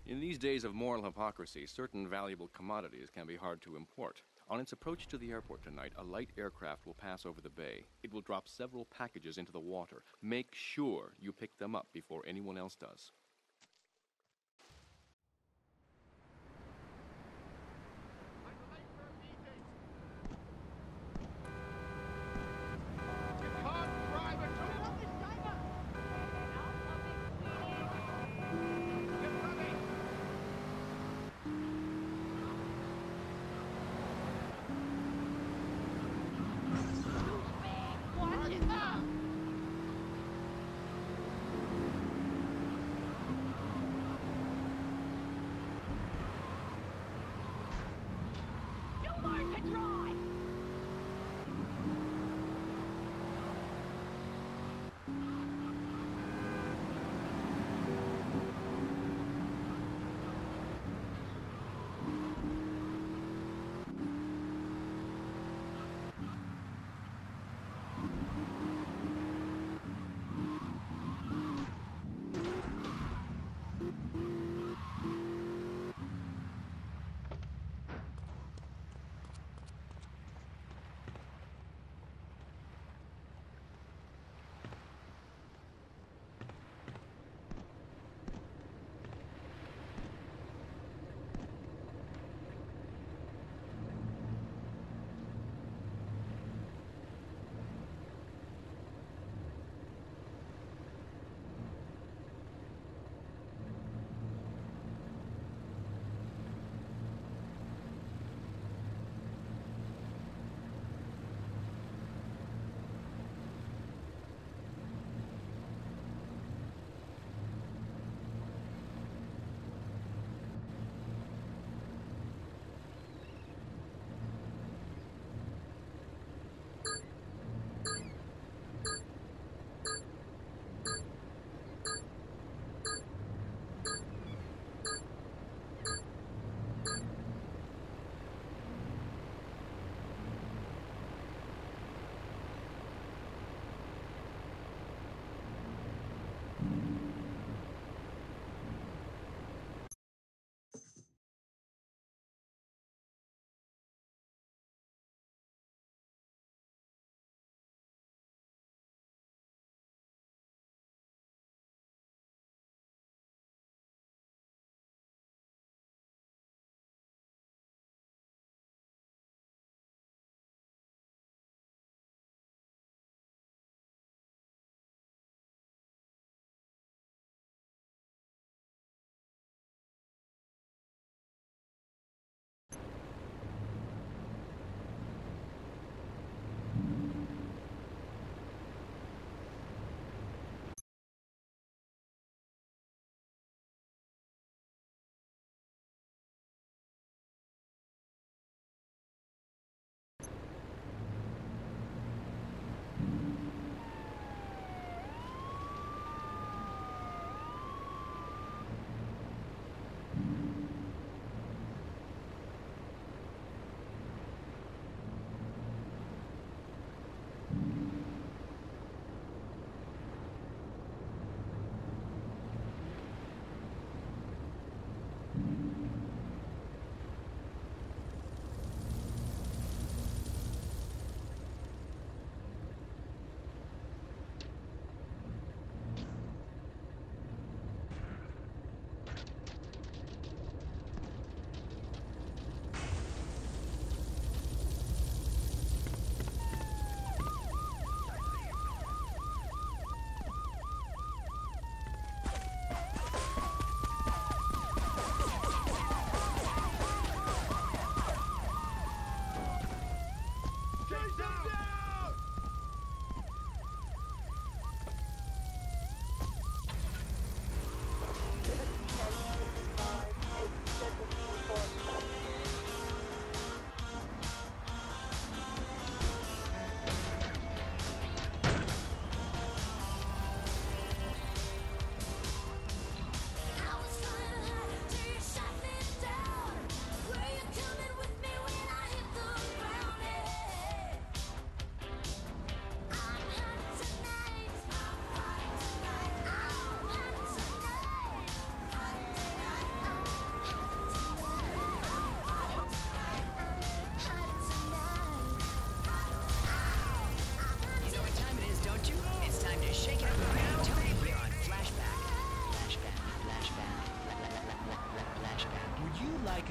In these days of moral hypocrisy, certain valuable commodities can be hard to import. On its approach to the airport tonight, a light aircraft will pass over the bay. It will drop several packages into the water. Make sure you pick them up before anyone else does.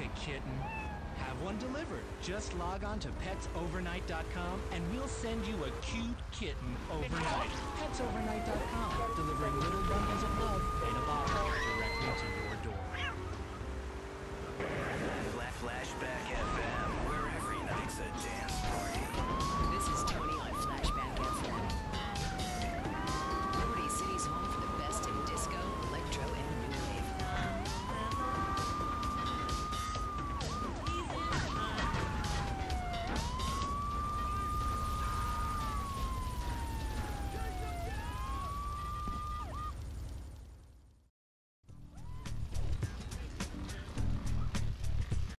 kitten. Have one delivered. Just log on to petsovernight.com and we'll send you a cute kitten overnight. Petsovernight.com, delivering little bundles of love in a bottle directly to your door. Flashback